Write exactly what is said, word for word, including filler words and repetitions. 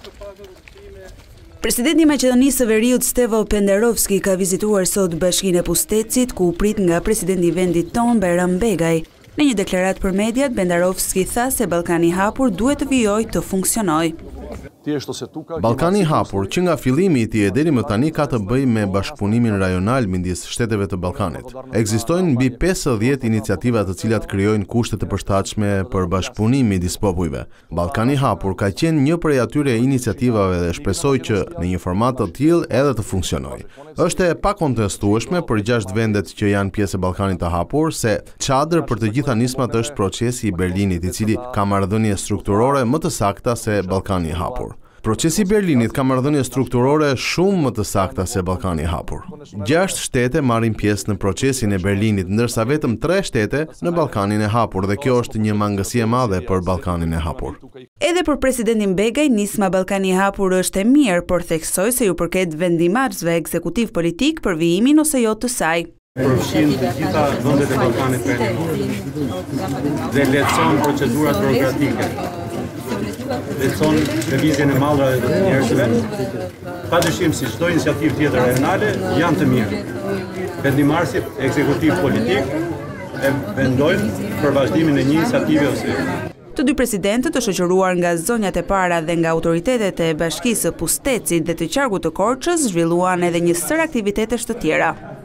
Presidenti i Maqedonisë së Veriut Stevo Penderovski ka vizituar sot Bashkinë e Pustetësit, ku u prit nga presidenti i vendit tonë Bayram Begaj. Në një deklaratë për mediat, Penderovski tha se Ballkani i hapur duhet të vijojë të funksionojë. Ballkani i hapur, që nga fillimi i tij deri më tani ka të bëjë me bashkëpunimin rajonal midis shteteve të Ballkanit. Ekzistojnë mbi pesëdhjetë iniciativa të cilat krijojnë kushte të përshtatshme për bashkëpunim midis popujve. Ballkani i hapur ka qenë një prej atyre iniciativave dhe shpresoj që në një format të tillë edhe të funksionojë. Është e pakontestueshme për gjashtë vendet që janë pjesë e Ballkanit të hapur se çadër për të gjitha nismat është procesi i Berlinit, i cili ka marrëdhënie strukturore më të sakta se Ballkani i hapur. Procesi i Berlinit ka marrëdhënie strukturore shumë më të sakta se Ballkani i hapur. Gjashtë shtete marrin pjesë në procesin e Berlinit, ndërsa vetëm tre shtete në Ballkanin e hapur, dhe kjo është një mangësi e madhe për Ballkanin e hapur. Edhe për presidentin Begaj, nisma Ballkani i hapur është e mirë, por theksoi se ju përket vendimarrësve ekzekutiv politik për vijimin ose jo të saj. Përfshin të gjitha vendet e Ballkanit Perëndimor dhe lehtëson procedurat burokratike. Lehtëson lëvizjen e mallrave të njerëzve. Padyshim si çdo iniciativë tjetër rajonale janë të mirë. Vendimarrësit ekzekutiv politik e vendojnë për vazhdimin e një iniciative ose jo. Të dy presidentët, të shoqëruar nga zonjat e para dhe nga autoritetet e Bashkisë së Pustetësit dhe të Qargut të Korçës, zhvilluan edhe një sër aktivitetesh të tjera.